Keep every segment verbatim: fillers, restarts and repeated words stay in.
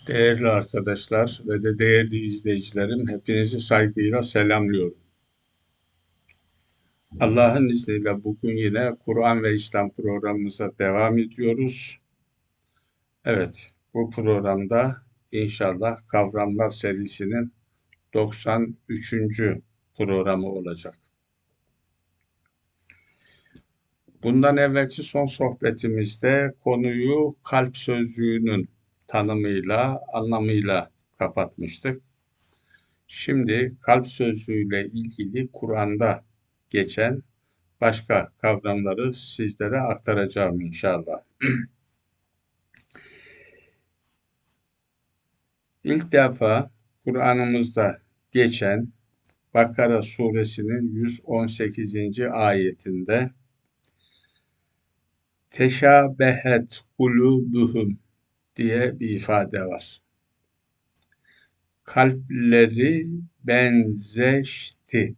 Değerli arkadaşlar ve de değerli izleyicilerim, hepinizi saygıyla selamlıyorum. Allah'ın izniyle bugün yine Kur'an ve İslam programımıza devam ediyoruz. Evet, bu programda inşallah Kavramlar serisinin doksan üçüncü programı olacak. Bundan evvelki son sohbetimizde konuyu kalp sözcüğünün tanımıyla, anlamıyla kapatmıştık. Şimdi kalp sözcüğüyle ilgili Kur'an'da geçen başka kavramları sizlere aktaracağım inşallah. İlk defa Kur'an'ımızda geçen Bakara suresinin yüz on sekizinci ayetinde teşabehet kulubuhum diye bir ifade var. Kalpleri benzeşti.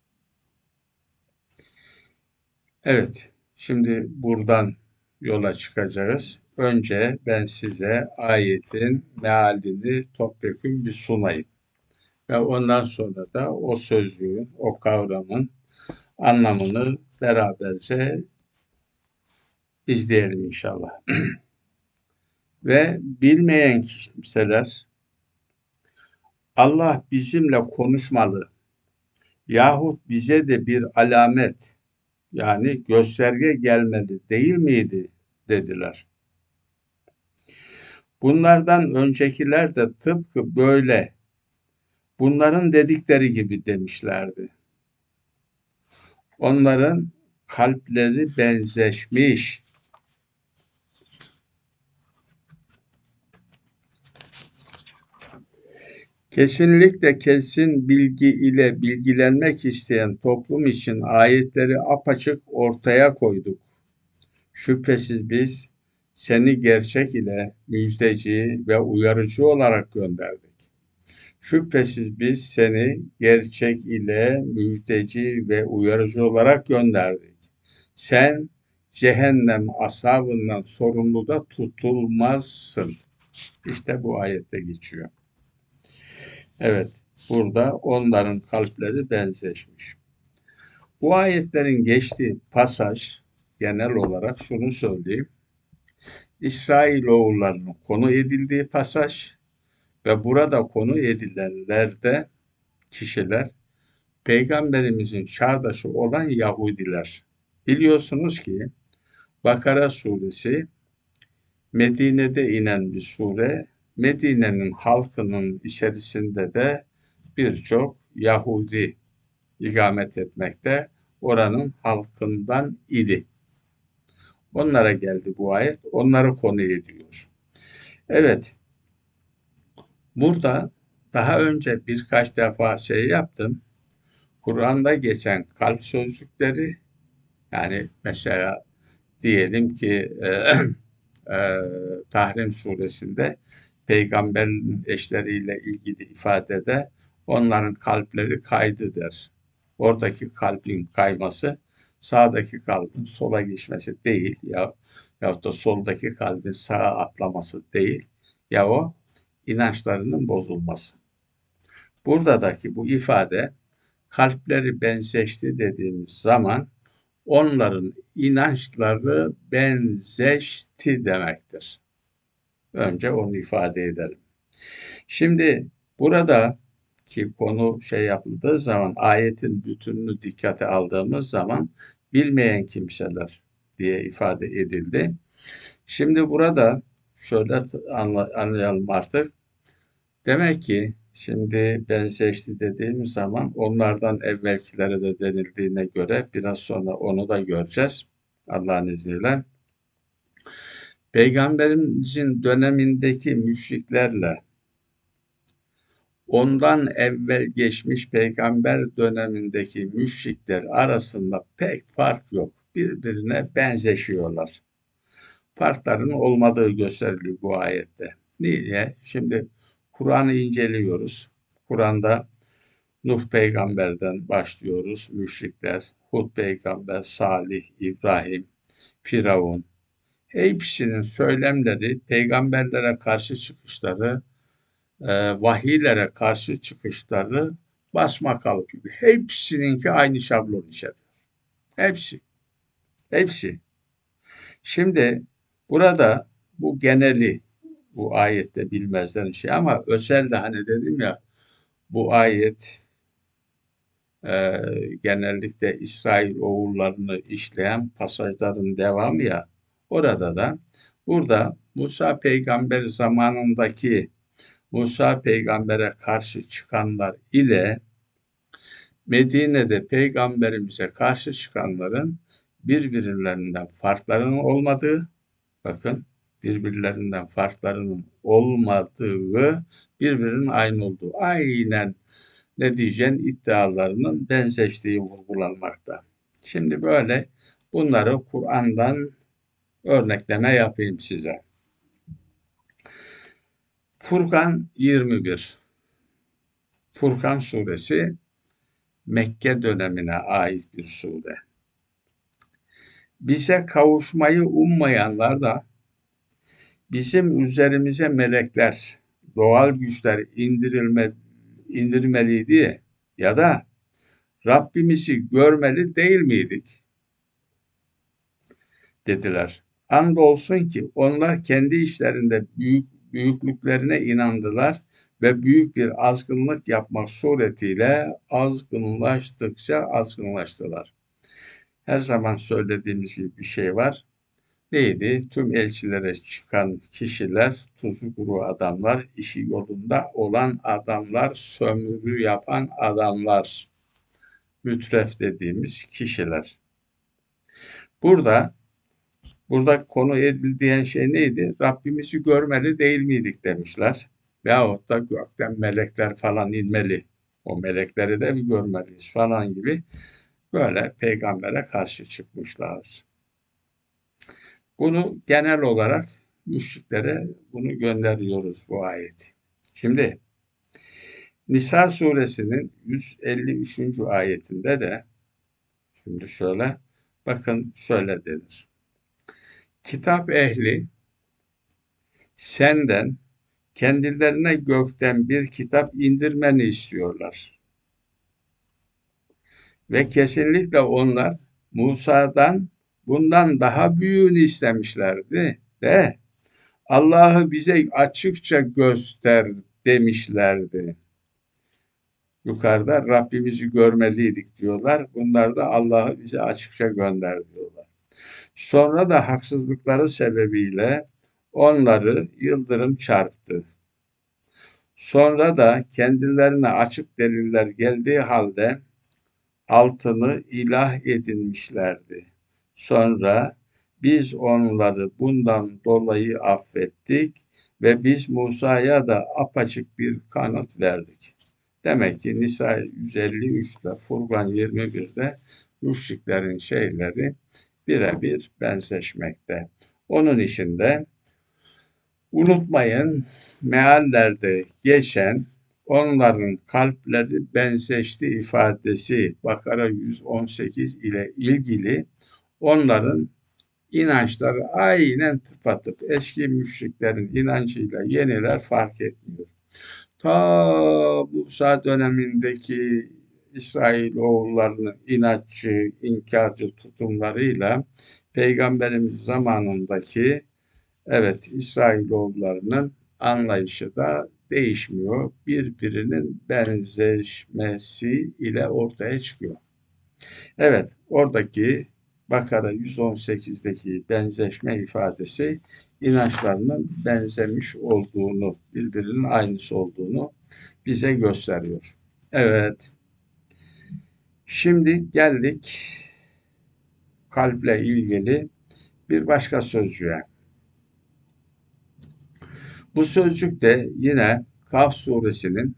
Evet, şimdi buradan yola çıkacağız. Önce ben size ayetin mealini topyekun bir sunayım. Ve ondan sonra da o sözcüğün, o kavramın anlamını beraberce izleyelim inşallah. Ve bilmeyen kimseler Allah bizimle konuşmalı yahut bize de bir alamet yani gösterge gelmedi değil miydi dediler. Bunlardan öncekiler de tıpkı böyle bunların dedikleri gibi demişlerdi. Onların kalpleri benzeşmiş. Kesinlikle kesin bilgi ile bilgilenmek isteyen toplum için ayetleri apaçık ortaya koyduk. Şüphesiz biz seni gerçek ile müjdeci ve uyarıcı olarak gönderdik. Şüphesiz biz seni gerçek ile müjdeci ve uyarıcı olarak gönderdik. Sen cehennem ashabından sorumlu da tutulmazsın. İşte bu ayette geçiyor. Evet, burada onların kalpleri benzeşmiş. Bu ayetlerin geçtiği pasaj genel olarak şunu söyleyeyim. İsrailoğullarının konu edildiği pasaj ve burada konu edilenler de kişiler Peygamberimizin çağdaşı olan Yahudiler. Biliyorsunuz ki Bakara suresi Medine'de inen bir sure. Medine'nin halkının içerisinde de birçok Yahudi ikamet etmekte. Oranın halkından idi. Onlara geldi bu ayet. Onları konu ediyor. Evet. Burada daha önce birkaç defa şey yaptım. Kur'an'da geçen kalp sözcükleri yani mesela diyelim ki e, e, Tahrim suresinde peygamberin eşleriyle ilgili ifadede onların kalpleri kaydı der. Oradaki kalbin kayması sağdaki kalbin sola geçmesi değil ya yahut da soldaki kalbin sağa atlaması değil ya o inançlarının bozulması. Buradaki bu ifade kalpleri benzeşti dediğimiz zaman onların inançları benzeşti demektir. Önce onu ifade edelim. Şimdi burada ki konu şey yapıldığı zaman ayetin bütününü dikkate aldığımız zaman bilmeyen kimseler diye ifade edildi. Şimdi burada şöyle anlayalım artık. Demek ki şimdi benzeşti dediğim zaman onlardan evvelkilere de denildiğine göre biraz sonra onu da göreceğiz Allah'ın izniyle. Peygamberimizin dönemindeki müşriklerle ondan evvel geçmiş peygamber dönemindeki müşrikler arasında pek fark yok. Birbirine benzeşiyorlar. Farkların olmadığı gösteriliyor bu ayette. Niye? Şimdi Kur'an'ı inceliyoruz. Kur'an'da Nuh peygamberden başlıyoruz. Müşrikler, Hud peygamber, Salih, İbrahim, Firavun. Hepsinin söylemleri, peygamberlere karşı çıkışları e, vahiylere karşı çıkışları basmakalıp gibi. Hepsininki aynı şablon içeriyor. Hepsi. Hepsi. Şimdi burada bu geneli, bu ayette bilmezler şey ama özelde hani dedim ya, bu ayet e, genellikle İsrail oğullarını işleyen pasajların devamı ya. Orada da burada Musa peygamber zamanındaki Musa peygambere karşı çıkanlar ile Medine'de peygamberimize karşı çıkanların birbirlerinden farklarının olmadığı, bakın, birbirlerinden farklarının olmadığı, birbirinin aynı olduğu, aynen ne diyeceğin iddialarının benzeştiği vurgulanmakta. Şimdi böyle bunları Kur'an'dan örnekleme yapayım size. Furkan yirmi bir. Furkan suresi Mekke dönemine ait bir sure. Bize kavuşmayı ummayanlar da bizim üzerimize melekler, doğal güçler indirilme, indirmeliydi ya da Rabbimizi görmeli değil miydik? Dediler. Andolsun ki onlar kendi işlerinde büyük, büyüklüklerine inandılar ve büyük bir azgınlık yapmak suretiyle azgınlaştıkça azgınlaştılar. Her zaman söylediğimiz gibi bir şey var. Neydi? Tüm elçilere çıkan kişiler, tuzu kuru adamlar, işi yolunda olan adamlar, sömürü yapan adamlar, mütref dediğimiz kişiler. Burada burada konu edildiği şey neydi? Rabbimizi görmeli değil miydik demişler. Veyahut da gökten melekler falan inmeli. O melekleri de bir görmeliyiz falan gibi böyle peygambere karşı çıkmışlar. Bunu genel olarak müşriklere bunu gönderiyoruz bu ayeti. Şimdi Nisa suresinin yüz elli üçüncü ayetinde de şimdi şöyle bakın, şöyle denir. Kitap ehli senden kendilerine gökten bir kitap indirmeni istiyorlar. Ve kesinlikle onlar Musa'dan bundan daha büyüğünü istemişlerdi de Allah'ı bize açıkça göster demişlerdi. Yukarıda Rabbimizi görmeliydik diyorlar. Bunlar da Allah'ı bize açıkça gönder diyorlar. Sonra da haksızlıkları sebebiyle onları yıldırım çarptı. Sonra da kendilerine açık deliller geldiği halde altını ilah edinmişlerdi. Sonra biz onları bundan dolayı affettik ve biz Musa'ya da apaçık bir kanıt verdik. Demek ki Nisa yüz elli üçte Furkan yirmi birde müşriklerin şeyleri birebir benzeşmekte. Onun içinde unutmayın, meallerde geçen onların kalpleri benzeşti ifadesi Bakara yüz on sekiz ile ilgili onların inançları aynen tıpatıp eski müşriklerin inancıyla yeniler fark etmiyor. Ta Musa dönemindeki İsrailoğullarının inatçı, inkarcı tutumlarıyla Peygamberimiz zamanındaki evet İsrailoğullarının anlayışı da değişmiyor. Birbirinin benzeşmesi ile ortaya çıkıyor. Evet, oradaki Bakara yüz on sekizdeki benzeşme ifadesi inançlarının benzemiş olduğunu, birbirinin aynısı olduğunu bize gösteriyor. Evet, şimdi geldik kalple ilgili bir başka sözcüğe. Bu sözcük de yine Kaf suresinin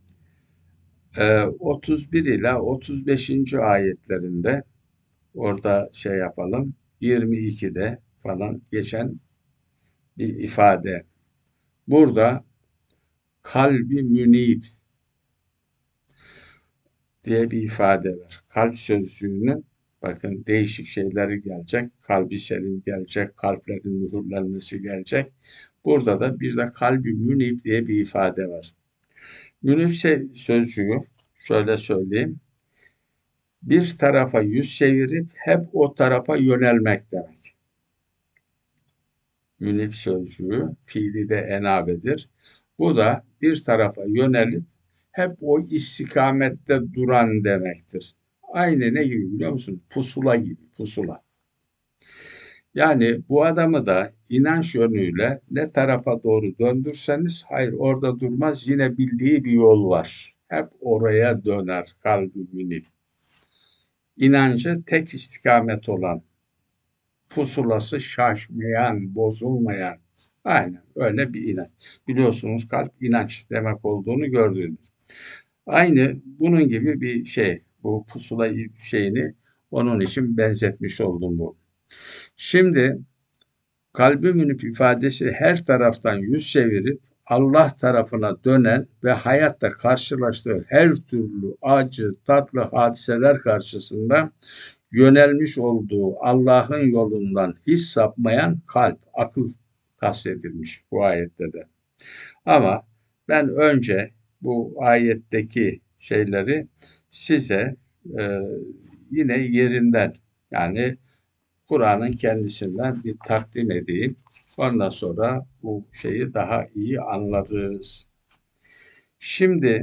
otuz bir ile otuz beşinci ayetlerinde, orada şey yapalım, yirmi ikide falan geçen bir ifade. Burada kalbi münib diye bir ifade var. Kalp sözcüğünün bakın değişik şeyleri gelecek. Kalbi selim gelecek, kalplerin mühürlenmesi gelecek. Burada da bir de kalbi münib diye bir ifade var. Münib sözcüğü şöyle söyleyeyim. Bir tarafa yüz çevirip hep o tarafa yönelmek demek. Münib sözcüğü fiili de enabedir. Bu da bir tarafa yönelip hep o istikamette duran demektir. Aynı ne gibi biliyor musun? Pusula gibi, pusula. Yani bu adamı da inanç yönüyle ne tarafa doğru döndürseniz hayır orada durmaz, yine bildiği bir yol var. Hep oraya döner kalbi münib. İnancı tek istikamet olan, pusulası şaşmayan, bozulmayan, aynen öyle bir inanç. Biliyorsunuz kalp inanç demek olduğunu gördüğünüz. Aynı bunun gibi bir şey. Bu pusula şeyini onun için benzetmiş oldum bu. Şimdi kalbi münip ifadesi her taraftan yüz çevirip Allah tarafına dönen ve hayatta karşılaştığı her türlü acı, tatlı hadiseler karşısında yönelmiş olduğu Allah'ın yolundan hiç sapmayan kalp, akıl kastedilmiş bu ayette de. Ama ben önce bu ayetteki şeyleri size e, yine yerinden, yani Kur'an'ın kendisinden bir takdim edeyim. Ondan sonra bu şeyi daha iyi anlarız. Şimdi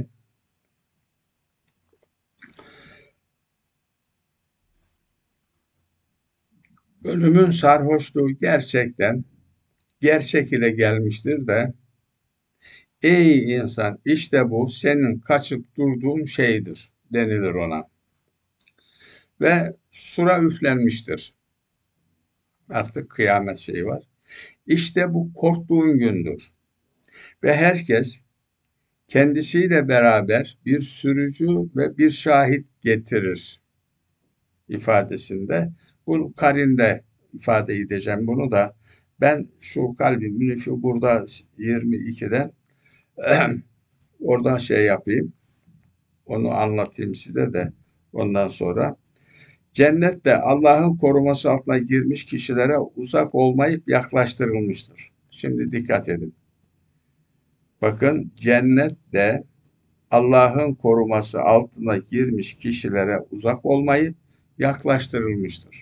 ölümün sarhoşluğu gerçekten gerçek ile gelmiştir de ey insan işte bu senin kaçıp durduğun şeydir denilir ona. Ve sura üflenmiştir. Artık kıyamet şeyi var. İşte bu korktuğun gündür. Ve herkes kendisiyle beraber bir sürücü ve bir şahit getirir ifadesinde. Bunu karinde ifade edeceğim. Bunu da ben şu kalbi münifi burada yirmi ikiden oradan şey yapayım. Onu anlatayım size de ondan sonra. Cennette Allah'ın koruması altına girmiş kişilere uzak olmayıp yaklaştırılmıştır. Şimdi dikkat edin. Bakın cennette Allah'ın koruması altına girmiş kişilere uzak olmayıp yaklaştırılmıştır.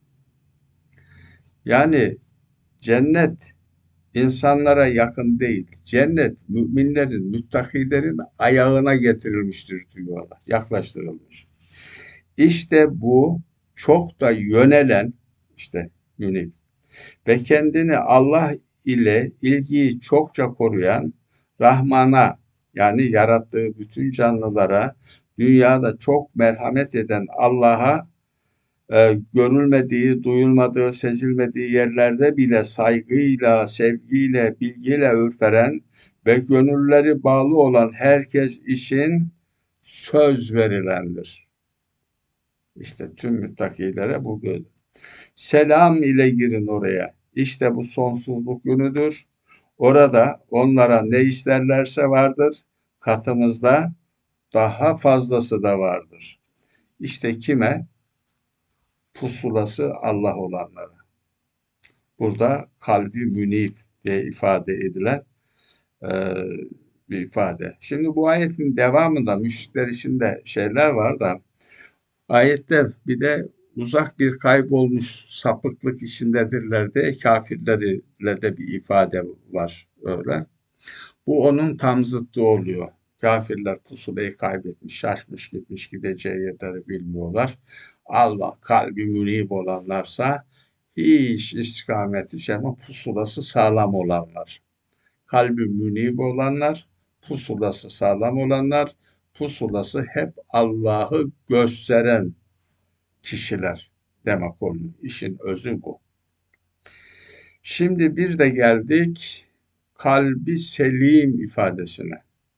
Yani cennet insanlara yakın değil. Cennet müminlerin, müttakilerin ayağına getirilmiştir diyorlar. Yaklaştırılmış. İşte bu çok da yönelen işte münib ve kendini Allah ile ilgiyi çokça koruyan Rahman'a, yani yarattığı bütün canlılara dünyada çok merhamet eden Allah'a e, görülmediği, duyulmadığı, sezilmediği yerlerde bile saygıyla, sevgiyle, bilgiyle ürperen ve gönülleri bağlı olan herkes için söz verilendir. İşte tüm müttakilere bu böyle. Selam ile girin oraya. İşte bu sonsuzluk günüdür. Orada onlara ne isterlerse vardır. Katımızda daha fazlası da vardır. İşte kime? Pusulası Allah olanlara. Burada kalbi münib diye ifade edilen e, bir ifade. Şimdi bu ayetin devamında müşrikler içinde şeyler var da ayette bir de uzak bir kaybolmuş sapıklık içindedirler diye kafirlerle de bir ifade var öyle. Bu onun tam zıttı oluyor. Kafirler pusulayı kaybetmiş, şaşmış gitmiş, gideceği yerleri bilmiyorlar. Allah kalbi münib olanlarsa hiç istikameti şey ama pusulası sağlam olanlar. Kalbi münib olanlar, pusulası sağlam olanlar, pusulası hep Allah'ı gösteren kişiler demek oluyor. İşin özü bu. Şimdi bir de geldik kalbi selim ifadesine.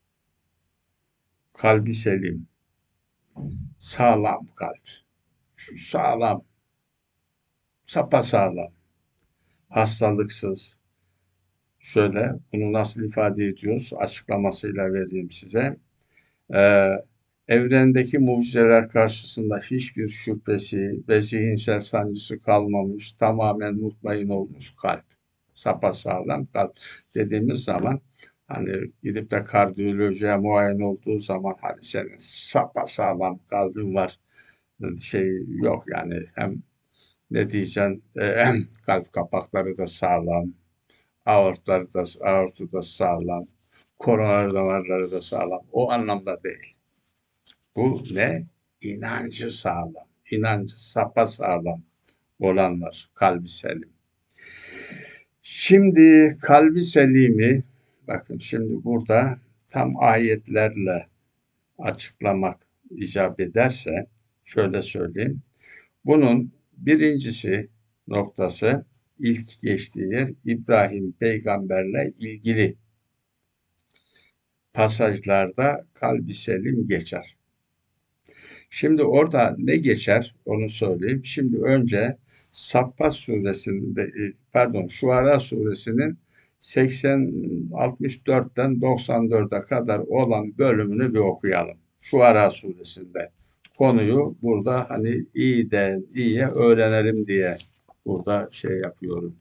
Kalbi selim. Sağlam kalp. Sağlam. Sapasağlam. Hastalıksız. Şöyle bunu nasıl ifade ediyoruz? Açıklamasıyla vereyim size. Ee, evrendeki mucizeler karşısında hiçbir şüphesi ve zihinsel sancısı kalmamış, tamamen mutmain olmuş kalp. Sapasağlam kalp dediğimiz zaman hani gidip de kardiyolojiye muayene olduğu zaman hani senin sapasağlam kalbin var şey yok yani hem ne diyeceksin e, hem kalp kapakları da sağlam, aortları da aortu da sağlam, koroner damarları da sağlam. O anlamda değil. Bu ne? İnancı sağlam. İnancı sapasağlam olanlar kalbi selim. Şimdi kalbi selimi bakın şimdi burada tam ayetlerle açıklamak icap ederse şöyle söyleyeyim. Bunun birincisi noktası ilk geçtiği yer İbrahim peygamberle ilgili pasajlarda kalbi selim geçer. Şimdi orada ne geçer onu söyleyeyim. Şimdi önce Saffat suresinde pardon Şuara suresinin seksen altmış dörtten doksan dörde kadar olan bölümünü bir okuyalım. Şuara suresinde. Konuyu burada hani iyiden iyiye öğrenelim diye burada şey yapıyorum.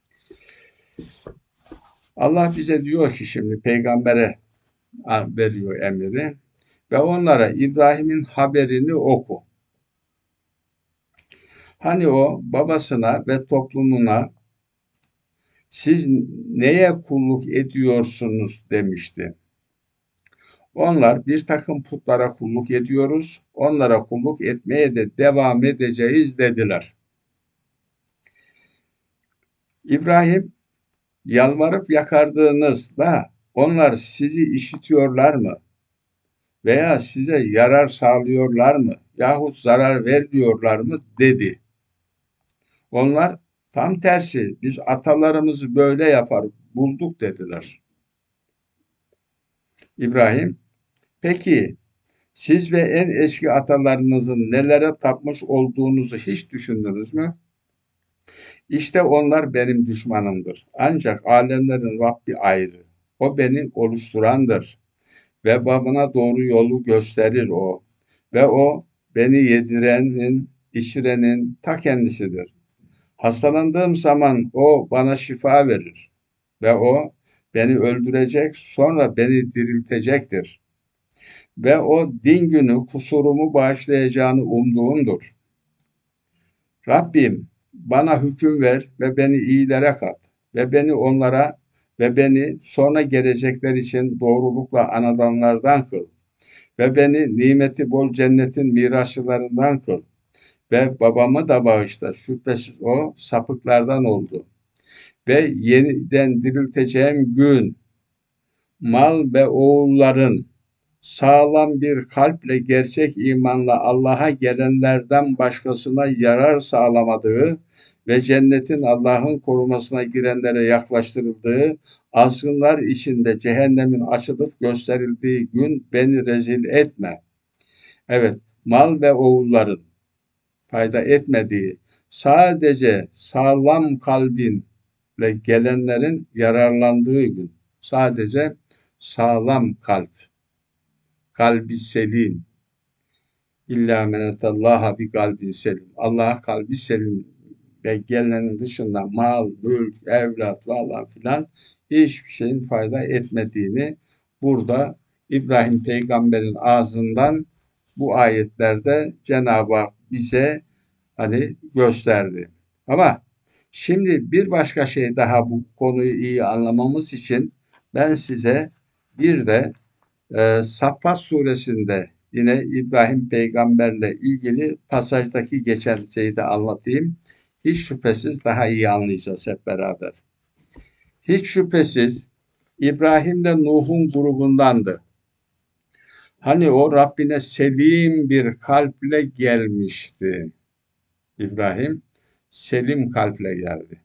Allah bize diyor ki şimdi peygambere veriyor emri ve onlara İbrahim'in haberini oku. Hani o babasına ve toplumuna siz neye kulluk ediyorsunuz demişti. Onlar bir takım putlara kulluk ediyoruz, onlara kulluk etmeye de devam edeceğiz dediler. İbrahim, yalvarıp yakardığınızda onlar sizi işitiyorlar mı? Veya size yarar sağlıyorlar mı? Yahut zarar veriyorlar mı? Dedi. Onlar tam tersi biz atalarımızı böyle yapar bulduk dediler. İbrahim, peki siz ve en eski atalarınızın nelere tapmış olduğunuzu hiç düşündünüz mü? İşte onlar benim düşmanımdır. Ancak alemlerin Rabbi ayrı. O beni oluşturandır. Ve bana doğru yolu gösterir o. Ve o beni yedirenin, içirenin ta kendisidir. Hastalandığım zaman o bana şifa verir. Ve o beni öldürecek, sonra beni diriltecektir. Ve o din günü kusurumu bağışlayacağını umduğumdur. Rabbim bana hüküm ver ve beni iyilere kat ve beni onlara ve beni sonra gelecekler için doğrulukla anadanlardan kıl ve beni nimeti bol cennetin mirasçılarından kıl ve babamı da bağışla şüphesiz o sapıklardan oldu ve yeniden dirilteceğim gün mal ve oğulların sağlam bir kalple gerçek imanla Allah'a gelenlerden başkasına yarar sağlamadığı ve cennetin Allah'ın korumasına girenlere yaklaştırıldığı, azgınlar içinde cehennemin açılıp gösterildiği gün beni rezil etme. Evet, mal ve oğulların fayda etmediği, sadece sağlam kalbinle gelenlerin yararlandığı gün, sadece sağlam kalp. Kalbi selim. İlla menetallaha bi kalbin selim. Allah'a kalbi selim ve gelenin dışında mal, mülk, evlat falan filan hiçbir şeyin fayda etmediğini burada İbrahim peygamberin ağzından bu ayetlerde Cenab-ı Hak bize hani gösterdi. Ama şimdi bir başka şey daha bu konuyu iyi anlamamız için ben size bir de e, Saffat suresinde yine İbrahim peygamberle ilgili pasajdaki geçen şeyi de anlatayım. Hiç şüphesiz daha iyi anlayacağız hep beraber. Hiç şüphesiz İbrahim de Nuh'un grubundandı. Hani o Rabbine selim bir kalple gelmişti. İbrahim selim kalple geldi.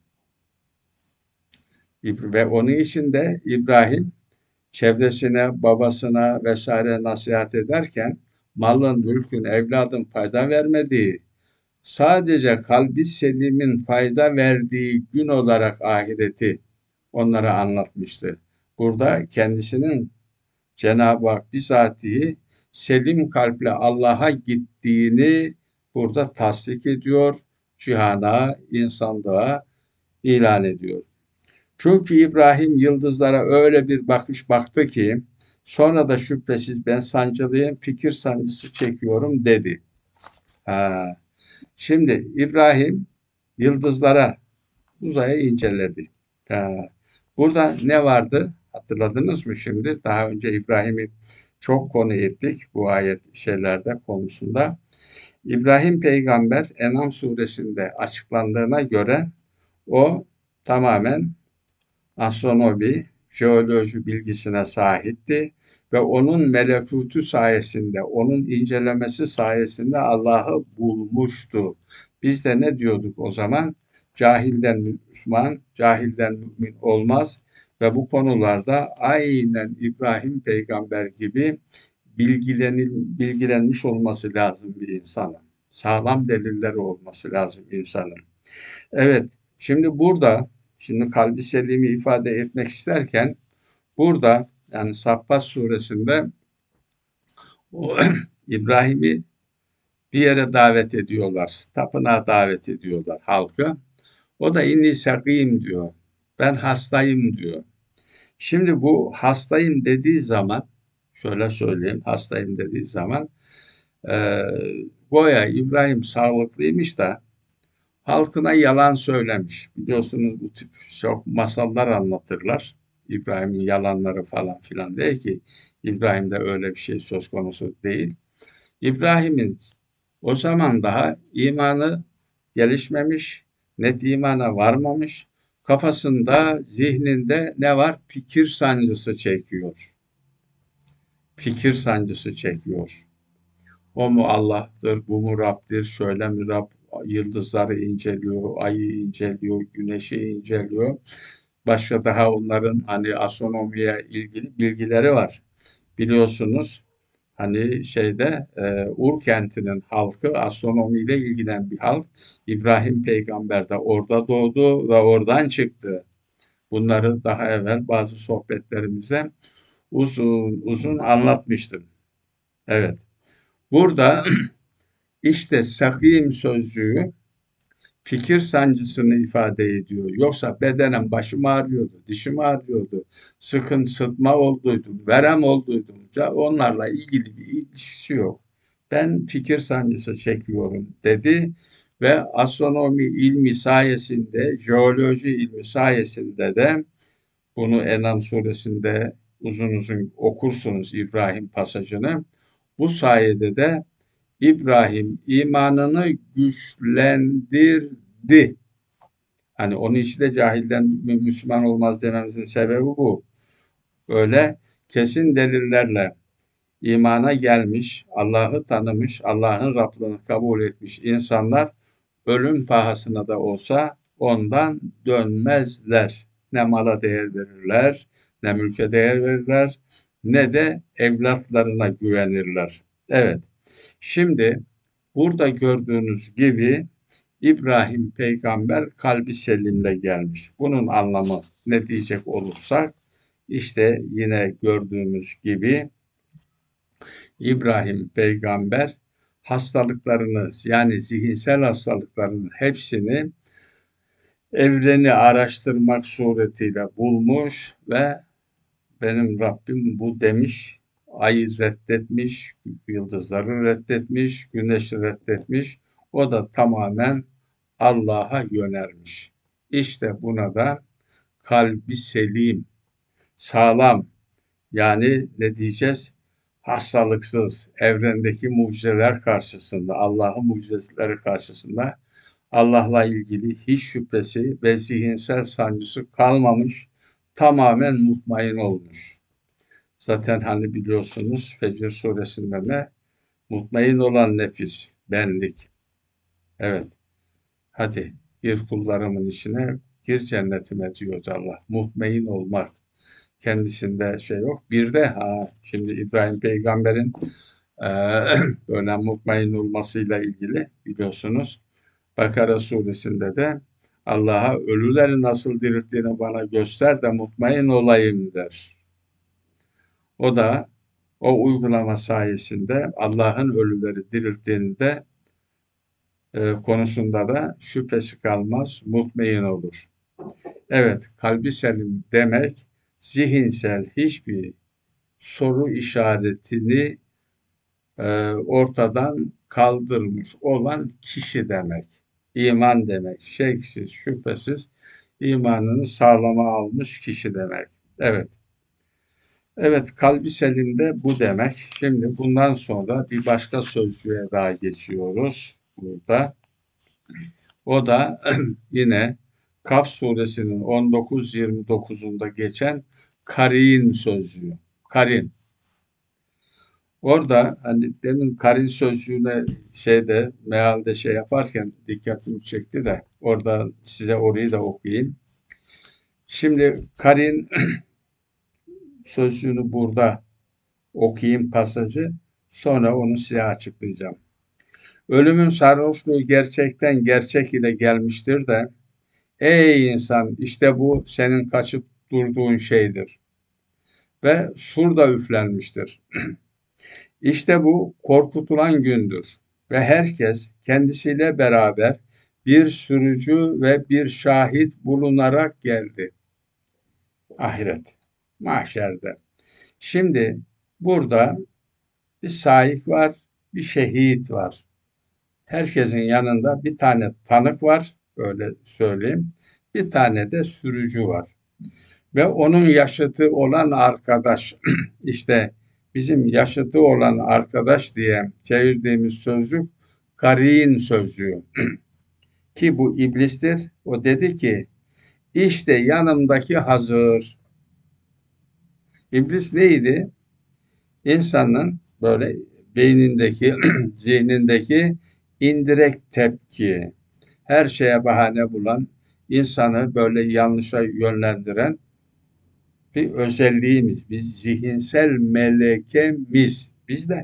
Ve onun için de İbrahim çevresine, babasına vesaire nasihat ederken malın, mülkün, evladın fayda vermediği, sadece kalbi selimin fayda verdiği gün olarak ahireti onlara anlatmıştı. Burada kendisinin Cenab-ı Hak bizatihi selim kalple Allah'a gittiğini burada tasdik ediyor, cihana, insanlığa ilan ediyor. Çünkü İbrahim yıldızlara öyle bir bakış baktı ki sonra da şüphesiz ben sancılıyım, fikir sancısı çekiyorum dedi. Ha. Şimdi İbrahim yıldızlara, uzaya inceledi. Ha. Burada ne vardı? Hatırladınız mı şimdi? Daha önce İbrahim'i çok konu ettik bu ayet şeylerde konusunda. İbrahim peygamber En'am suresinde açıklandığına göre o tamamen astronomi, jeoloji bilgisine sahipti ve onun melekutu sayesinde, onun incelemesi sayesinde Allah'ı bulmuştu. Biz de ne diyorduk o zaman? Cahilden Müslüman, cahilden mümin olmaz ve bu konularda aynen İbrahim peygamber gibi bilgilenil, bilgilenmiş olması lazım bir insanın. Sağlam delilleri olması lazım insanın. Evet, şimdi burada, şimdi kalbi selimi ifade etmek isterken, burada yani Saffat suresinde o İbrahim'i bir yere davet ediyorlar, tapınağa davet ediyorlar halkı. O da inni sakîm diyor, ben hastayım diyor. Şimdi bu hastayım dediği zaman, şöyle söyleyeyim, hastayım dediği zaman, e, goya İbrahim sağlıklıymış da, halkına yalan söylemiş. Biliyorsunuz bu tip çok masallar anlatırlar. İbrahim'in yalanları falan filan değil ki. İbrahim'de öyle bir şey söz konusu değil. İbrahim'in o zaman daha imanı gelişmemiş, net imana varmamış. Kafasında, zihninde ne var? Fikir sancısı çekiyor. Fikir sancısı çekiyor. O mu Allah'tır, bu mu Rab'dir, şöyle mi Rab, yıldızları inceliyor, ayı inceliyor, güneşi inceliyor. Başka daha onların hani astronomiye ilgili bilgileri var. Biliyorsunuz hani şeyde e, Ur kentinin halkı astronomiyle ilgilenen bir halk. İbrahim peygamber de orada doğdu ve oradan çıktı. Bunları daha evvel bazı sohbetlerimizde uzun uzun anlatmıştım. Evet. Burada işte sakim sözcüğü fikir sancısını ifade ediyor. Yoksa bedenen başım ağrıyordu, dişim ağrıyordu, sıkıntı, sıtma olduydu, verem olduydu. Onlarla ilgili bir ilişkisi yok. Ben fikir sancısı çekiyorum dedi ve astronomi ilmi sayesinde, jeoloji ilmi sayesinde de bunu En'am suresinde uzun uzun okursunuz İbrahim pasajını. Bu sayede de İbrahim imanını güçlendirdi. Hani onun için de cahilden Müslüman olmaz dememizin sebebi bu. Öyle kesin delillerle imana gelmiş, Allah'ı tanımış, Allah'ın Rablığını kabul etmiş insanlar ölüm pahasına da olsa ondan dönmezler. Ne mala değer verirler, ne mülke değer verirler, ne de evlatlarına güvenirler. Evet. Şimdi burada gördüğünüz gibi İbrahim peygamber kalbi selimle gelmiş. Bunun anlamı ne diyecek olursak işte yine gördüğümüz gibi İbrahim peygamber hastalıklarını yani zihinsel hastalıklarının hepsini evreni araştırmak suretiyle bulmuş ve benim Rabbim bu demiş, ayı reddetmiş, yıldızları reddetmiş, güneşi reddetmiş. O da tamamen Allah'a yönelmiş. İşte buna da kalbi selim, sağlam, yani ne diyeceğiz? Hastalıksız, evrendeki mucizeler karşısında, Allah'ın mucizeleri karşısında Allah'la ilgili hiç şüphesi ve zihinsel sancısı kalmamış, tamamen mutmain olmuş. Zaten hani biliyorsunuz Fecr suresinde ne? Mutmain olan nefis, benlik. Evet, hadi gir kullarımın içine, gir cennetime diyordu Allah. Mutmain olmak. Kendisinde şey yok. Bir de ha, şimdi İbrahim peygamberin e, böyle mutmain olmasıyla ilgili biliyorsunuz Bakara suresinde de Allah'a ölüleri nasıl dirilttiğini bana göster de mutmain olayım der. O da o uygulama sayesinde Allah'ın ölüleri dirilttiğinde e, konusunda da şüphesi kalmaz, mutmain olur. Evet, kalbi selim demek zihinsel hiçbir soru işaretini e, ortadan kaldırmış olan kişi demek. İman demek. Şeksiz, şüphesiz imanını sağlama almış kişi demek. Evet. Evet, kalbi selim de bu demek. Şimdi bundan sonra bir başka sözcüğe daha geçiyoruz burada. O da yine Kaf suresinin on dokuz yirmi dokuzunda geçen karin sözcüğü. Karin. Orada hani demin karin sözcüğüne şeyde mealde şey yaparken dikkatimi çekti de orada size orayı da okuyayım. Şimdi karin sözcüğünü burada okuyayım pasajı. Sonra onu size açıklayacağım. Ölümün sarhoşluğu gerçekten gerçek ile gelmiştir de ey insan işte bu senin kaçıp durduğun şeydir. Ve sur da üflenmiştir. İşte bu korkutulan gündür ve herkes kendisiyle beraber bir sürücü ve bir şahit bulunarak geldi. Ahiret, mahşerde. Şimdi burada bir saik var, bir şehit var. Herkesin yanında bir tane tanık var, öyle söyleyeyim. Bir tane de sürücü var. Ve onun yaşıtı olan arkadaş, işte bizim yaşıtı olan arkadaş diye çevirdiğimiz sözcük karin sözcüğü. Ki bu iblistir. O dedi ki işte yanımdaki hazır. İblis neydi? İnsanın böyle beynindeki, zihnindeki indirekt tepki, her şeye bahane bulan, insanı böyle yanlışa yönlendiren bir özelliğimiz. Biz zihinsel melekemiz. Biz de.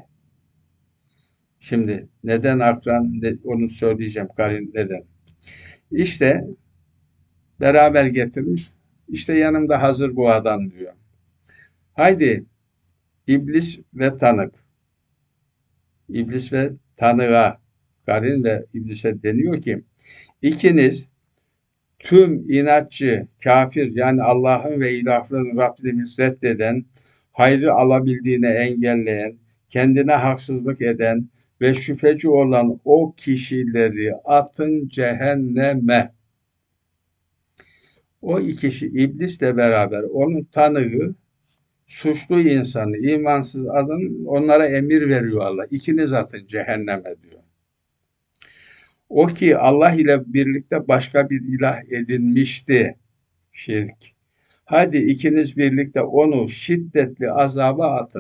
Şimdi neden akran, onu söyleyeceğim Karin neden. İşte beraber getirmiş. İşte yanımda hazır bu adam diyor. Haydi iblis ve tanık. İblis ve tanığa, Karin ve iblise deniyor ki ikiniz tüm inatçı, kafir yani Allah'ın ve ilahlığın Rabbini reddeden, hayrı alabildiğine engelleyen, kendine haksızlık eden ve şüpheci olan o kişileri atın cehenneme. O iki kişi iblisle beraber onun tanığı, suçlu insanı, imansız adın onlara emir veriyor Allah. İkiniz atın cehenneme diyor. O ki Allah ile birlikte başka bir ilah edinmişti. Şirk. Hadi ikiniz birlikte onu şiddetli azaba atın.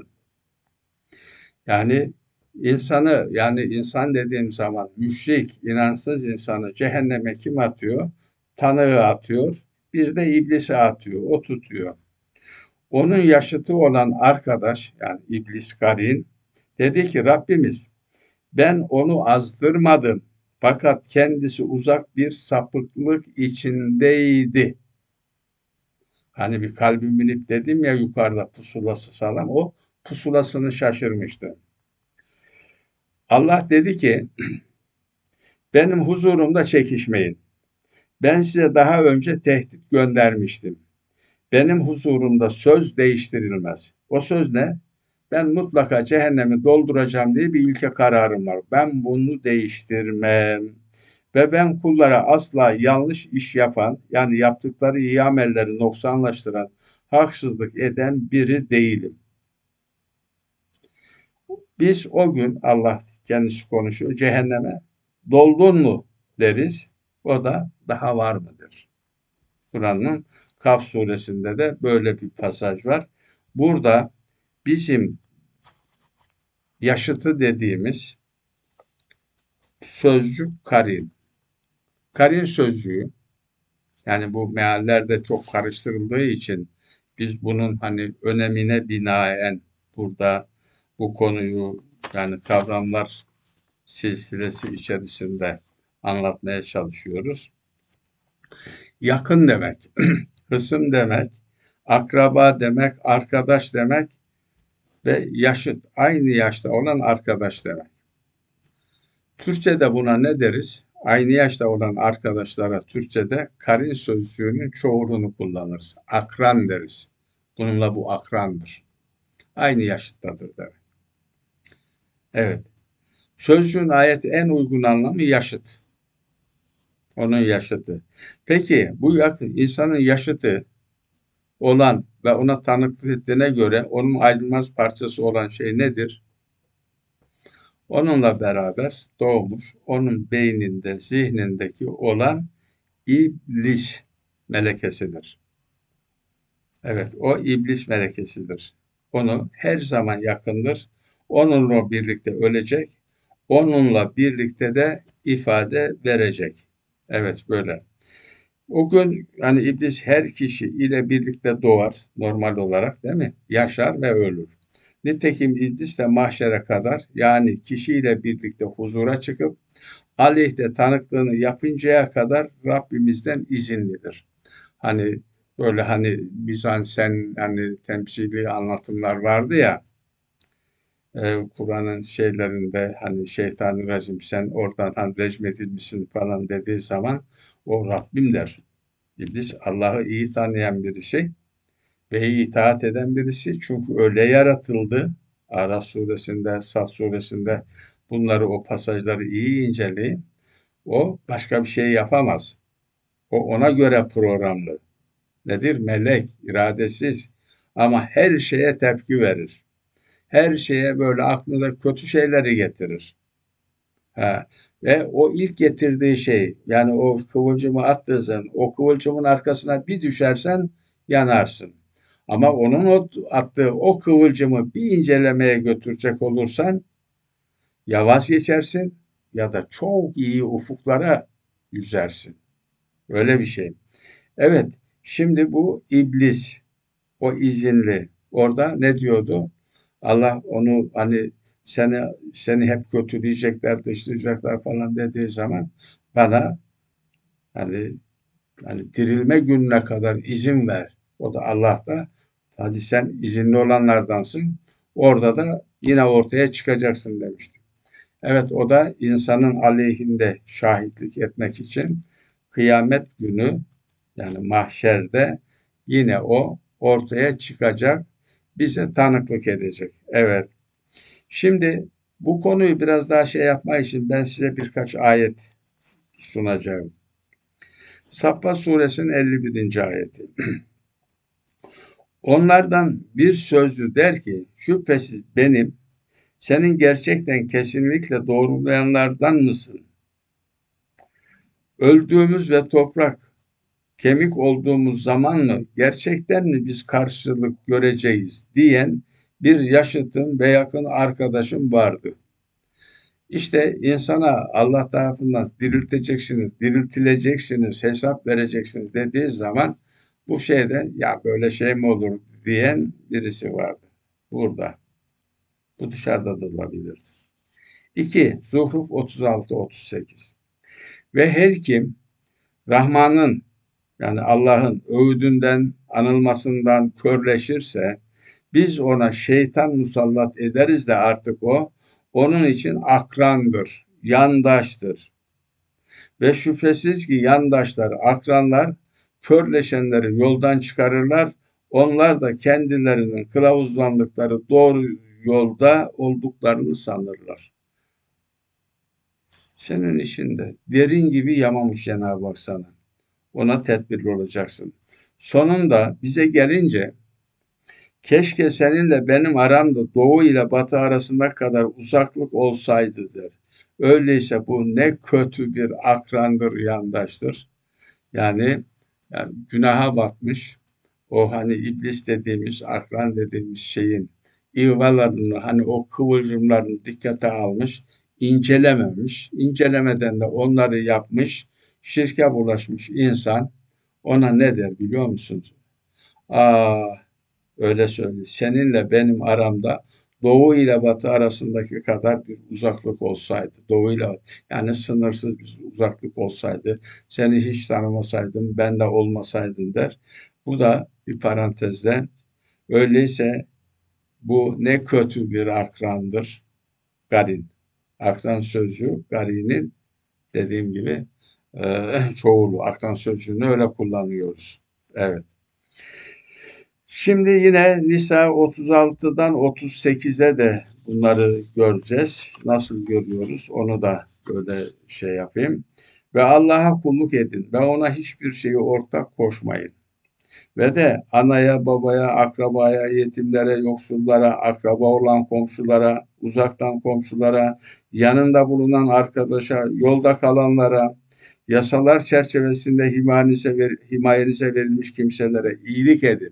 Yani insanı, yani insan dediğim zaman müşrik, inansız insanı cehenneme kim atıyor? Tanığı atıyor. Bir de iblisi atıyor. O tutuyor. Onun yaşıtı olan arkadaş, yani iblis karin, dedi ki Rabbimiz ben onu azdırmadım. Fakat kendisi uzak bir sapıklık içindeydi. Hani bir kalbi minip dedim ya yukarıda pusulası sağlam. O pusulasını şaşırmıştı. Allah dedi ki benim huzurumda çekişmeyin. Ben size daha önce tehdit göndermiştim. Benim huzurumda söz değiştirilmez. O söz ne? Ben mutlaka cehennemi dolduracağım diye bir ilke kararım var. Ben bunu değiştirmem. Ve ben kullara asla yanlış iş yapan, yani yaptıkları iyi amelleri noksanlaştıran, haksızlık eden biri değilim. Biz o gün Allah kendisi konuşuyor cehenneme doldun mu deriz. O da daha var mıdır? Kur'an'ın Kaf suresinde de böyle bir pasaj var. Burada bizim yaşıtı dediğimiz sözcük karin. Karin sözcüğü yani bu meallerde çok karıştırıldığı için biz bunun hani önemine binaen burada bu konuyu yani kavramlar silsilesi içerisinde anlatmaya çalışıyoruz. Yakın demek, hısım demek, akraba demek, arkadaş demek ve yaşıt, aynı yaşta olan arkadaş demek. Türkçe'de buna ne deriz? aynı yaşta olan arkadaşlara Türkçe'de karin sözcüğünün çoğulunu kullanırız. Akran deriz. Bununla bu akrandır. Aynı yaşıttadır demek. Evet. Sözcüğün ayete en uygun anlamı yaşıt. Onun yaşıtı. Peki bu yakın, insanın yaşıtı olan ve ona tanıklık ettiğine göre onun ayrılmaz parçası olan şey nedir? Onunla beraber doğmuş, onun beyninde, zihnindeki olan iblis melekesidir. Evet, o iblis melekesidir. Onu her zaman yakındır. Onunla birlikte ölecek, onunla birlikte de ifade verecek. Evet, böyle. O gün yani iblis her kişi ile birlikte doğar normal olarak, değil mi? Yaşar ve ölür. Nitekim iblis de mahşere kadar, yani kişiyle birlikte huzura çıkıp aleyhte tanıklığını yapıncaya kadar Rabbimizden izinlidir. Hani böyle hani Bizansen hani temsili anlatımlar vardı ya, e, Kur'an'ın şeylerinde hani şeytanirracim sen oradan hani rejim edilmişsin falan dediği zaman o Rabbim der. İblis Allah'ı iyi tanıyan birisi ve iyi itaat eden birisi. Çünkü öyle yaratıldı. Araf suresinde, Saf suresinde bunları, o pasajları iyi inceleyin. O başka bir şey yapamaz. O ona göre programlı. Nedir? Melek, iradesiz. Ama her şeye tepki verir. Her şeye böyle aklına kötü şeyleri getirir. Ha. Ve o ilk getirdiği şey, yani o kıvılcımı attığı zaman o kıvılcımın arkasına bir düşersen yanarsın. Ama onun o attığı o kıvılcımı bir incelemeye götürecek olursan ya vazgeçersin ya da çok iyi ufuklara yüzersin. Öyle bir şey. Evet, şimdi bu iblis, o izinli. Orada ne diyordu? Allah onu hani seni seni hep kötüleyecekler, dışlayacaklar falan dediği zaman bana hani hani dirilme gününe kadar izin ver. O da Allah da hadi sen izinli olanlardansın. Orada da yine ortaya çıkacaksın demişti. Evet, o da insanın aleyhinde şahitlik etmek için kıyamet günü, yani mahşerde yine o ortaya çıkacak, bize tanıklık edecek. Evet. Şimdi bu konuyu biraz daha şey yapmak için ben size birkaç ayet sunacağım. Saffat suresinin elli birinci ayeti. Onlardan bir sözlü der ki, şüphesiz benim, senin gerçekten kesinlikle doğrulayanlardan mısın? Öldüğümüz ve toprak, kemik olduğumuz zaman mı, gerçekten mi biz karşılık göreceğiz diyen bir yaşıtım ve yakın arkadaşım vardı. İşte insana Allah tarafından dirilteceksiniz, diriltileceksiniz, hesap vereceksiniz dediği zaman bu şeyden ya böyle şey mi olur diyen birisi vardı burada. Bu dışarıda da olabilirdi. İki. Zuhruf otuz altı otuz sekiz. Ve her kim Rahman'ın, yani Allah'ın öğüdünden, anılmasından körleşirse biz ona şeytan musallat ederiz de artık o onun için akrandır, yandaştır. Ve şüphesiz ki yandaşlar, akranlar körleşenleri yoldan çıkarırlar. Onlar da kendilerinin kılavuzlandıkları doğru yolda olduklarını sanırlar. Senin işinde derin gibi yamamış Cenab-ı Hak sana. Ona tedbirli olacaksın. Sonunda bize gelince keşke seninle benim aramda doğu ile batı arasında kadar uzaklık olsaydı der. Öyleyse bu ne kötü bir akrandır, yandaştır. Yani, yani günaha batmış, o hani iblis dediğimiz, akran dediğimiz şeyin ihvalarını, hani o kıvılcımlarını dikkate almış, incelememiş, incelemeden de onları yapmış, şirke bulaşmış insan ona ne der biliyor musunuz? Aa, öyle söyle. Seninle benim aramda doğu ile batı arasındaki kadar bir uzaklık olsaydı, doğu ile yani sınırsız bir uzaklık olsaydı, seni hiç tanımasaydım, ben de olmasaydım der. Bu da bir parantezde. Öyleyse bu ne kötü bir akrandır, garin. Akran sözcüğü garinin dediğim gibi e, çoğulu, akran sözcüğünü öyle kullanıyoruz. Evet. Şimdi yine Nisa otuz altıdan otuz sekize de bunları göreceğiz. Nasıl görüyoruz onu da böyle şey yapayım. Ve Allah'a kulluk edin ve ona hiçbir şeyi ortak koşmayın. Ve de anaya, babaya, akrabaya, yetimlere, yoksullara, akraba olan komşulara, uzaktan komşulara, yanında bulunan arkadaşa, yolda kalanlara, yasalar çerçevesinde himayenize, ver, himayenize verilmiş kimselere iyilik edin.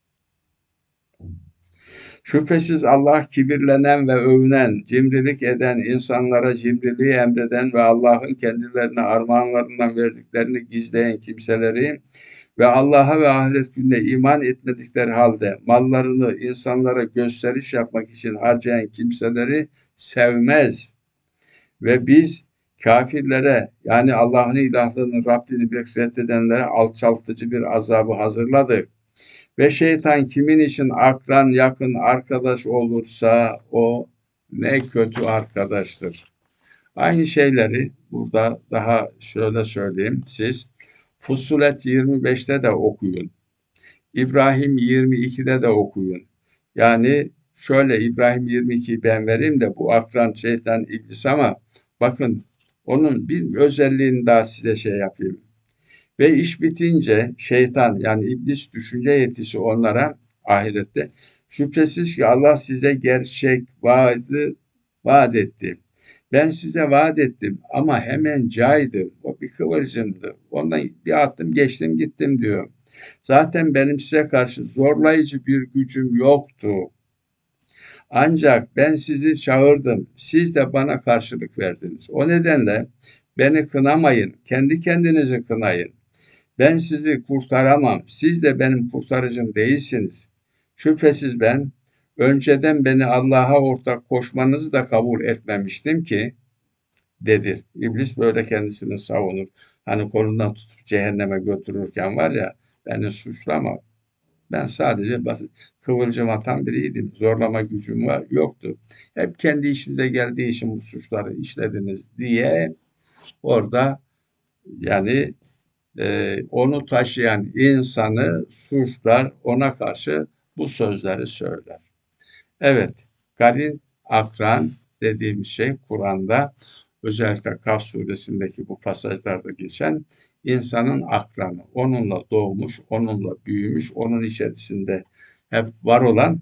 Şüphesiz Allah kibirlenen ve övünen, cimrilik eden, insanlara cimriliği emreden ve Allah'ın kendilerine armağanlarından verdiklerini gizleyen kimseleri ve Allah'a ve ahiret gününe iman etmedikleri halde mallarını insanlara gösteriş yapmak için harcayan kimseleri sevmez. Ve biz kafirlere, yani Allah'ın ilahlığını, Rabbini reddedenlere alçaltıcı bir azabı hazırladık. Ve şeytan kimin için akran, yakın arkadaş olursa o ne kötü arkadaştır. Aynı şeyleri burada daha şöyle söyleyeyim. Siz Fussilet yirmi beşte de okuyun. İbrahim yirmi ikide de okuyun. Yani şöyle İbrahim yirmi ikiyi ben vereyim de bu akran, şeytan, iblis, ama bakın onun bir özelliğini daha size şey yapayım. Ve iş bitince şeytan, yani iblis, düşünce yetisi onlara ahirette, şüphesiz ki Allah size gerçek vaadi vaat etti. Ben size vaat ettim ama hemen caydım. O bir kıvılcımdı. Ondan bir attım geçtim gittim diyor. Zaten benim size karşı zorlayıcı bir gücüm yoktu. Ancak ben sizi çağırdım. Siz de bana karşılık verdiniz. O nedenle beni kınamayın. Kendi kendinizi kınayın. Ben sizi kurtaramam. Siz de benim kurtarıcım değilsiniz. Şüphesiz ben önceden beni Allah'a ortak koşmanızı da kabul etmemiştim ki, dedi. İblis böyle kendisini savunur. Hani kolundan tutup cehenneme götürürken var ya, beni suçlama. Ben sadece basit kıvılcım atan biriydim. Zorlama gücüm var, yoktu. Hep kendi işinize geldiği için bu suçları işlediniz diye orada, yani e, onu taşıyan insanı suçlar, ona karşı bu sözleri söyler. Evet, karin, akran dediğimiz şey Kur'an'da, özellikle Kaf suresindeki bu pasajlarda geçen insanın akranı, onunla doğmuş, onunla büyümüş, onun içerisinde hep var olan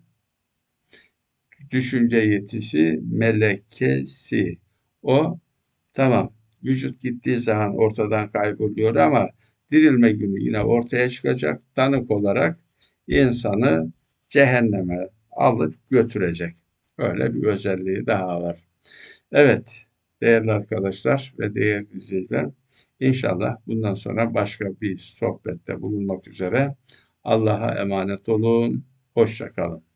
düşünce yetisi, melekesi. O tamam, vücut gittiği zaman ortadan kayboluyor ama dirilme günü yine ortaya çıkacak, tanık olarak insanı cehenneme alıp götürecek. Öyle bir özelliği daha var. Evet, değerli arkadaşlar ve değerli izleyiciler, İnşallah bundan sonra başka bir sohbette bulunmak üzere. Allah'a emanet olun, hoşça kalın.